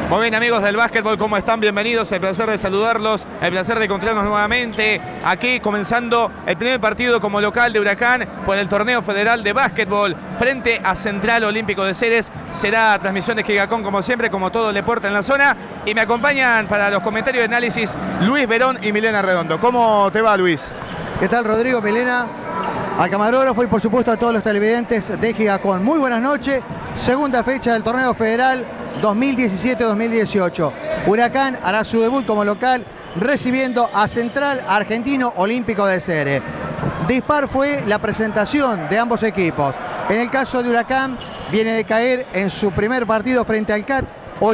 Muy bien, amigos del básquetbol, ¿cómo están? Bienvenidos, el placer de saludarlos, el placer de encontrarnos nuevamente aquí comenzando el primer partido como local de Huracán por el torneo federal de básquetbol frente a Central Olímpico de Ceres. Será transmisión de Gigacón como siempre, como todo el deporte en la zona, y me acompañan para los comentarios de análisis Luis Verón y Milena Redondo. ¿Cómo te va, Luis? ¿Qué tal, Rodrigo, Milena? Al camarógrafo y por supuesto a todos los televidentes de Gigacón. Muy buenas noches, segunda fecha del torneo federal 2017-2018. Huracán hará su debut como local recibiendo a Central Argentino Olímpico de Ceres. Dispar fue la presentación de ambos equipos. En el caso de Huracán, viene de caer en su primer partido frente al CAT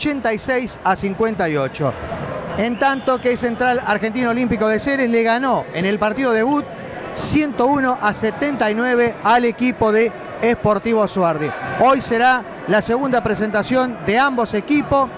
86-58. En tanto que Central Argentino Olímpico de Ceres le ganó en el partido debut 101-79 al equipo de Sportivo Suardi. Hoy será la segunda presentación de ambos equipos.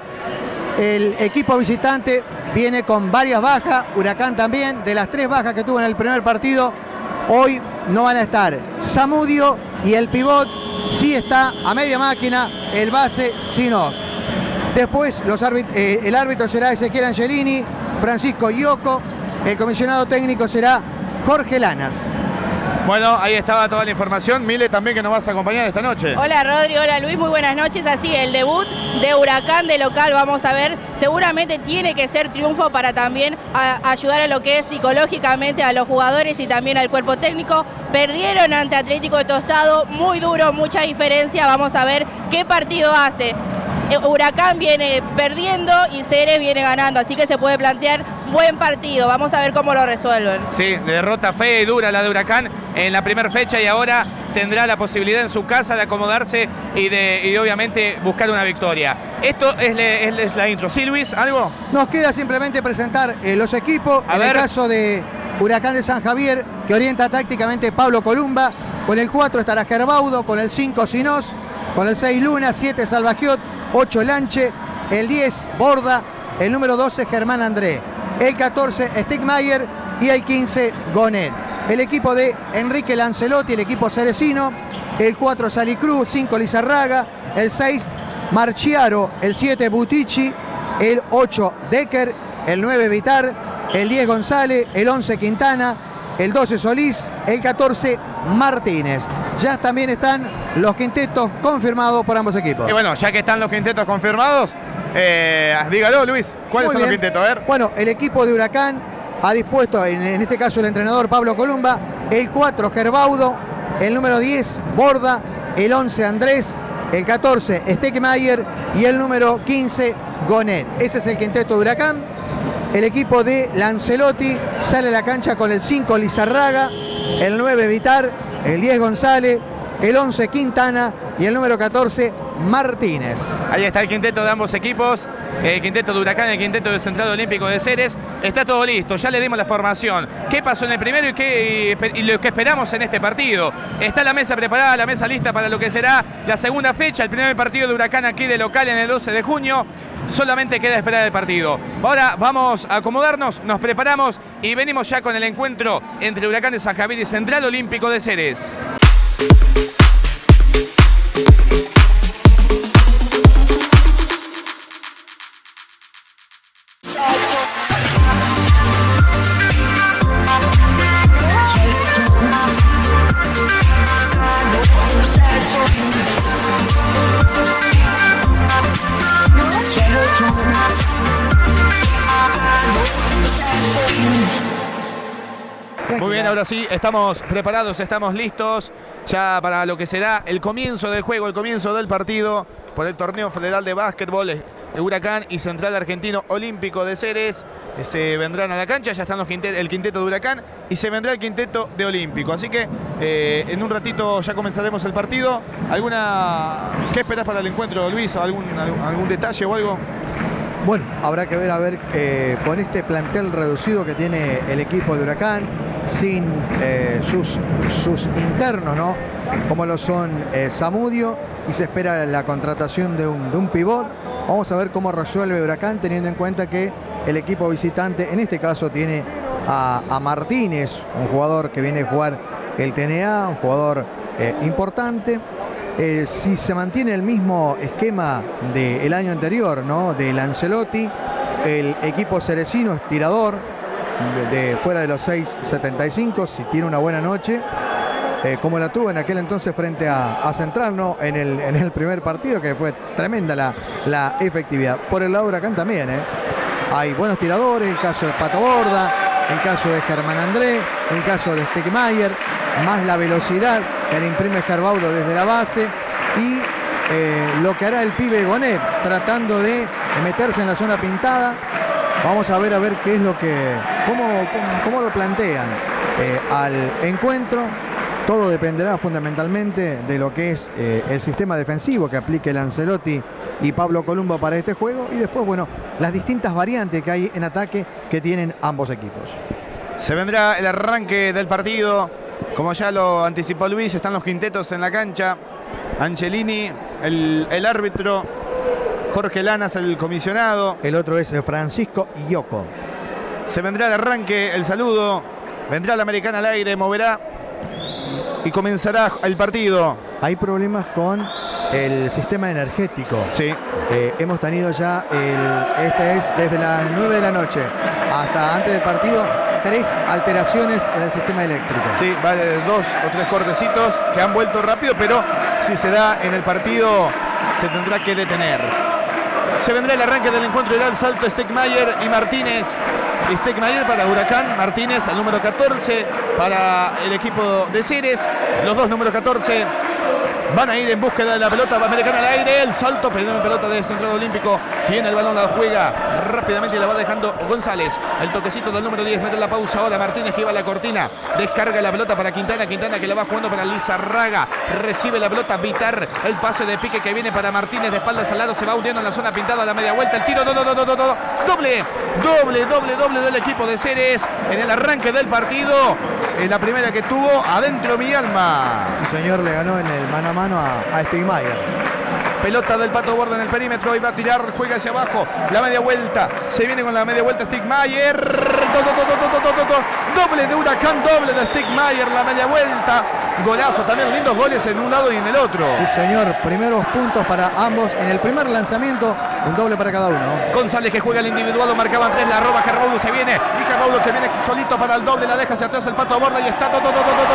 El equipo visitante viene con varias bajas, Huracán también. De las 3 bajas que tuvo en el primer partido, hoy no van a estar Zamudio y el pivot sí está a media máquina, el base Sinos. Después el árbitro será Ezequiel Angelini, Francisco Ioco, el comisionado técnico será Jorge Lanas. Bueno, ahí estaba toda la información. Mile, también que nos vas a acompañar esta noche. Hola Rodri, hola Luis, muy buenas noches. Así, el debut de Huracán de local, vamos a ver, seguramente tiene que ser triunfo para también ayudar a lo que es psicológicamente a los jugadores y también al cuerpo técnico. Perdieron ante Atlético de Tostado, muy duro, mucha diferencia. Vamos a ver qué partido hace. Huracán viene perdiendo y Ceres viene ganando, así que se puede plantear buen partido. Vamos a ver cómo lo resuelven. Sí, derrota fea y dura la de Huracán en la primera fecha y ahora tendrá la posibilidad en su casa de acomodarse y de obviamente buscar una victoria. Esto es la intro. ¿Sí, Luis? ¿Algo? Nos queda simplemente presentar los equipos. En el caso de Huracán de San Javier, que orienta tácticamente Pablo Columba. Con el 4 estará Gerbaudo, con el 5 Sinos, con el 6 Luna, 7 Salvagiot, 8 Lanche, el 10 Borda, el número 12 Germán André, el 14 Stigmayer y el 15 Gonet. El equipo de Enrique Lancelotti, el equipo ceresino, el 4 Salicruz, 5 Lizarraga, el 6 Marchiaro, el 7 Butici, el 8 Decker, el 9 Vitar, el 10 González, el 11 Quintana, el 12 Solís, el 14 Martínez. Ya también están los quintetos confirmados por ambos equipos. Y bueno, ya que están los quintetos confirmados, dígalo, Luis, ¿cuáles son los quintetos? A ver. Bueno, el equipo de Huracán ha dispuesto, en este caso el entrenador Pablo Columba, el 4 Gerbaudo, el número 10 Borda, el 11 Andrés, el 14 Stegmayer y el número 15 Gonet. Ese es el quinteto de Huracán. El equipo de Lancelotti sale a la cancha con el 5 Lizarraga, el 9 Vitar, el 10 González, el 11 Quintana y el número 14 Martínez. Ahí está el quinteto de ambos equipos, el quinteto de Huracán y el quinteto de Central Olímpico de Ceres. Está todo listo, ya le dimos la formación. ¿Qué pasó en el primero y lo que esperamos en este partido? Está la mesa preparada, la mesa lista para lo que será la segunda fecha, el primer partido de Huracán aquí de local en el 12 de junio. Solamente queda esperar el partido. Ahora vamos a acomodarnos, nos preparamos y venimos ya con el encuentro entre Huracán de San Javier y Central Olímpico de Ceres. Muy bien, ahora sí, estamos preparados, estamos listos ya para lo que será el comienzo del juego, el comienzo del partido por el torneo federal de básquetbol de Huracán y Central Argentino Olímpico de Ceres. Se vendrán a la cancha, ya están el quinteto de Huracán y se vendrá el quinteto de Olímpico. Así que en un ratito ya comenzaremos el partido. ¿Qué esperás para el encuentro, Luis? ¿Algún detalle o algo? Bueno, habrá que ver con este plantel reducido que tiene el equipo de Huracán, sin sus internos, ¿no? Como lo son Zamudio, y se espera la contratación de un pivot. Vamos a ver cómo resuelve Huracán, teniendo en cuenta que el equipo visitante, en este caso, tiene a Martínez, un jugador que viene a jugar el TNA, un jugador importante. Si se mantiene el mismo esquema del año anterior, ¿no? Del Ancelotti, el equipo cerecino es tirador de fuera de los 6.75, si tiene una buena noche, como la tuvo en aquel entonces frente a Central, ¿no? En el primer partido, que fue tremenda la efectividad. Por el lado de Huracán también, hay buenos tiradores, el caso de Pato Borda, el caso de Germán André, el caso de Stegmaier, más la velocidad que le imprime Gerbaudo desde la base y lo que hará el pibe Gonet tratando de meterse en la zona pintada. Vamos a ver qué es lo que, cómo lo plantean al encuentro. Todo dependerá fundamentalmente de lo que es el sistema defensivo que aplique el Ancelotti y Pablo Columba para este juego, y después, bueno, las distintas variantes que hay en ataque que tienen ambos equipos. Se vendrá el arranque del partido, como ya lo anticipó Luis. Están los quintetos en la cancha. Angelini, el árbitro, Jorge Lanas, el comisionado. El otro es Francisco Ioco. Se vendrá el arranque, el saludo. Vendrá la americana al aire, moverá y comenzará el partido. Hay problemas con el sistema energético. Sí. Hemos tenido ya, este es desde las 9 de la noche hasta antes del partido, 3 alteraciones en el sistema eléctrico. Sí, vale, 2 o 3 cortecitos que han vuelto rápido, pero si se da en el partido se tendrá que detener. Se vendrá el arranque del encuentro, irá el salto Stegmaier y Martínez. Stegmaier para Huracán, Martínez al número 14 para el equipo de Ceres. Los dos número 14 van a ir en búsqueda de la pelota americana al aire. El salto, primera pelota de Central Olímpico. Tiene el balón, la juega rápidamente y la va dejando González. El toquecito del número 10, mete la pausa ahora. Martínez que iba a la cortina. Descarga la pelota para Quintana. Quintana que la va jugando para Lizarraga. Recibe la pelota Vitar. El pase de pique que viene para Martínez de espaldas al lado. Se va hundiendo en la zona pintada a la media vuelta. El tiro, doble del equipo de Ceres en el arranque del partido. La primera que tuvo adentro mi alma. Sí, señor, le ganó en el mano a mano a Stegmaier. Pelota del Pato Borda en el perímetro y va a tirar, juega hacia abajo, la media vuelta, se viene con la media vuelta Stegmaier, doble de Huracán, doble de Stegmaier, la media vuelta, golazo, también lindos goles en un lado y en el otro. Sí, señor, primeros puntos para ambos en el primer lanzamiento, un doble para cada uno. González que juega el individual, lo marcaban 3, la roba Gerbaudo, se viene, y Gerbaudo que viene solito para el doble, la deja hacia atrás el Pato Borda y está doble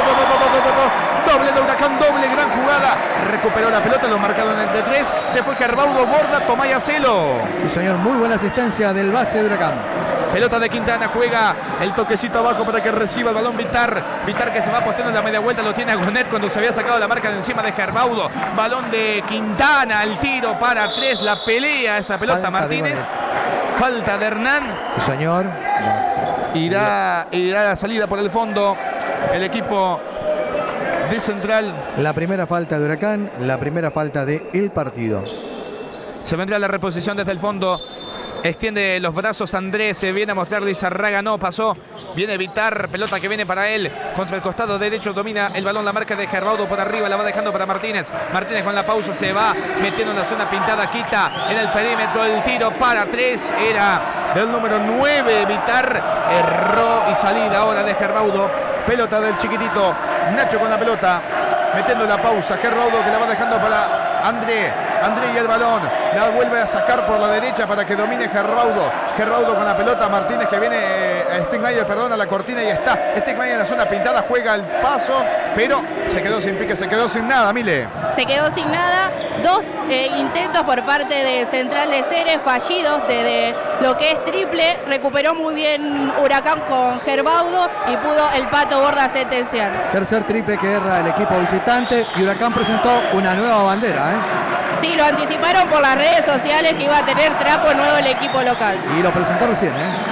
de Huracán, doble, gran jugada, recuperó la pelota, lo marcaron entre 3, se fue Gerbaudo, Borda, Tomaya Celo. Sí, señor, muy buena asistencia del base de Huracán. Pelota de Quintana, juega el toquecito abajo para que reciba el balón Vitar. Vitar que se va posteando en la media vuelta, lo tiene a Gonet cuando se había sacado la marca de encima de Gerbaudo. Balón de Quintana, el tiro para 3, la pelea esa pelota. Falta Martínez. Falta de Hernán. Sí, señor. Irá la salida por el fondo el equipo de Central. La primera falta de Huracán, la primera falta del partido. Se vendrá la reposición desde el fondo. Extiende los brazos Andrés, se viene a mostrarle Lizarraga, no pasó. Viene Vitar, pelota que viene para él. Contra el costado derecho domina el balón, la marca de Gerbaudo por arriba, la va dejando para Martínez. Martínez con la pausa se va metiendo en la zona pintada, quita en el perímetro el tiro para 3. Era del número 9, Vitar. Erró y salida ahora de Gerbaudo. Pelota del chiquitito, Nacho con la pelota. Metiendo la pausa, Gerbaudo que la va dejando para André y el balón, la vuelve a sacar por la derecha para que domine Gerbaudo con la pelota, Martínez que viene, Stegmaier, perdón, a la cortina y está Stegmaier en la zona pintada, juega el paso, pero se quedó sin pique, se quedó sin nada, Mile. Se quedó sin nada, 2 intentos por parte de Central de Ceres, fallidos de lo que es triple, recuperó muy bien Huracán con Gerbaudo y pudo el Pato Borda sentenciar. Tercer triple que erra el equipo visitante y Huracán presentó una nueva bandera, Sí, lo anticiparon por las redes sociales que iba a tener trapo nuevo el equipo local. Y lo presentó recién,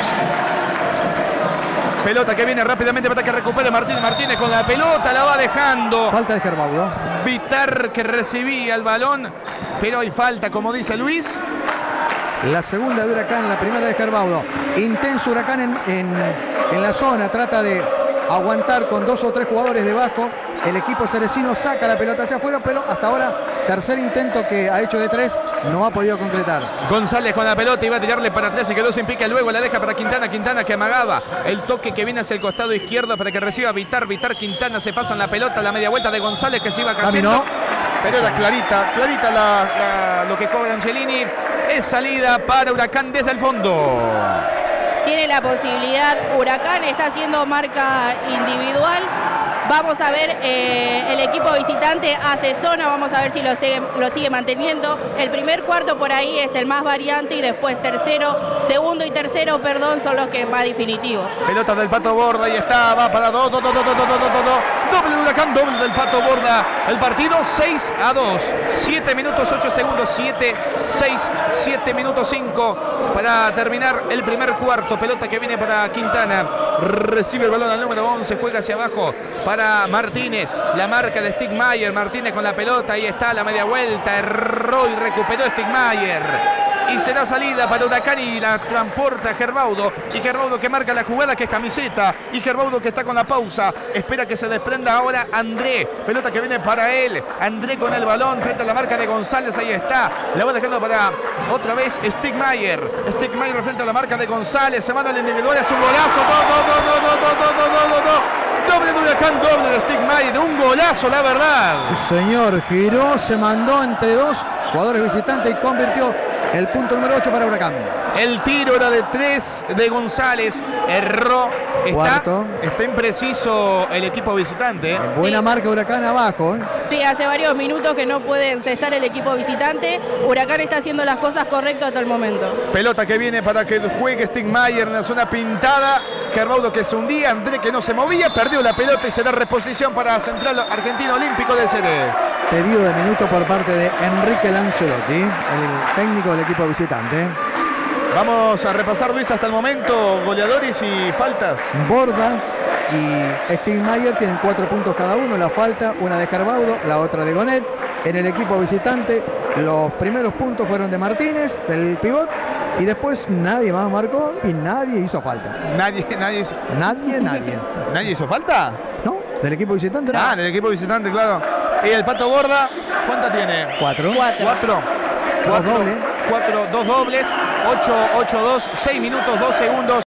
Pelota que viene rápidamente para que recupere Martínez con la pelota, la va dejando. Falta de Gerbaudo. Vitar que recibía el balón, pero hay falta, como dice Luis. La segunda de Huracán, la primera de Gerbaudo. Intenso Huracán en la zona, trata de aguantar con 2 o 3 jugadores debajo el equipo cerecino saca la pelota hacia afuera, pero hasta ahora, tercer intento que ha hecho de 3, no ha podido concretar. González con la pelota, iba a tirarle para atrás y quedó sin pique, luego la deja para Quintana, Quintana que amagaba el toque que viene hacia el costado izquierdo para que reciba Vitar, Quintana se pasa en la pelota, la media vuelta de González que se iba cayendo. Caminó. Pero era clarita lo que cobra Angelini. Es salida para Huracán desde el fondo. Tiene la posibilidad, Huracán está haciendo marca individual. Vamos a ver, el equipo visitante hace zona, vamos a ver si lo sigue manteniendo. El primer cuarto por ahí es el más variante y después segundo y tercero, perdón, son los que más definitivos. Pelota del Pato Borda y está, va para doble Huracán, doble del Pato Borda. El partido 6-2, 7 minutos 8 segundos, 7 minutos 5 para terminar el primer cuarto. Pelota que viene para Quintana, recibe el balón al número 11, juega hacia abajo para Martínez, la marca de Stigmayer, Martínez con la pelota, ahí está la media vuelta, erró y recuperó Stigmayer. Y será salida para Huracán y la transporta Gerbaudo. Y Gerbaudo que marca la jugada que es camiseta. Y Gerbaudo que está con la pausa. Espera que se desprenda ahora André. Pelota que viene para él. André con el balón frente a la marca de González. Ahí está. La va dejando para otra vez Stigmayer. Stigmayer frente a la marca de González. Se manda al individual. Es un golazo. Doble de Huracán, doble de Stigmayer. Un golazo, la verdad. Sí, señor. Giró, se mandó entre dos jugadores visitantes y convirtió el punto número 8 para Huracán. El tiro era de 3 de González. Erró. Está impreciso el equipo visitante. Buena marca Huracán abajo. Sí, hace varios minutos que no puede encestar el equipo visitante. Huracán está haciendo las cosas correctas hasta el momento. Pelota que viene para que juegue Stigmayer en la zona pintada. Gerbaudo que se hundía, André que no se movía, perdió la pelota y se da reposición para Central Argentino Olímpico de Ceres. Pedido de minuto por parte de Enrique Lancelotti, el técnico del equipo visitante. Vamos a repasar, Luis, hasta el momento goleadores y faltas. Borda y Stigmayer tienen 4 puntos cada uno, la falta, una de Gerbaudo, la otra de Gonet. En el equipo visitante los primeros puntos fueron de Martínez, del pivot, y después nadie más marcó y nadie hizo falta. Nadie hizo falta. ¿No? Del equipo visitante. No. Ah, del equipo visitante, claro. Y el Pato Borda, ¿cuánta tiene? 4. 2 dobles, 8-2, 6 minutos, 2 segundos.